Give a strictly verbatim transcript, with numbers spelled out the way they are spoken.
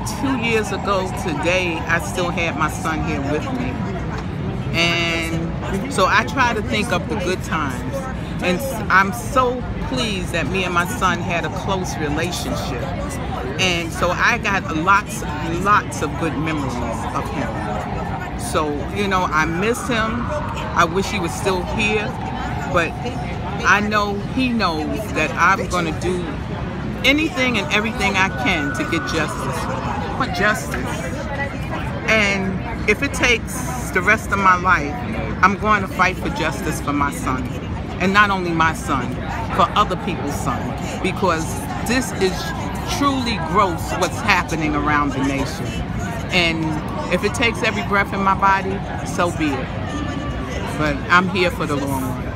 two years ago today, I still had my son here with me. And so I try to think of the good times. And I'm so pleased that me and my son had a close relationship. And so I got lots, lots of good memories of him. So, you know, I miss him. I wish he was still here. But I know he knows that I'm going to do anything and everything I can to get justice. For justice. And if it takes the rest of my life, I'm going to fight for justice for my son. And not only my son, for other people's sons. Because this is truly gross what's happening around the nation. And if it takes every breath in my body, so be it. But I'm here for the long run.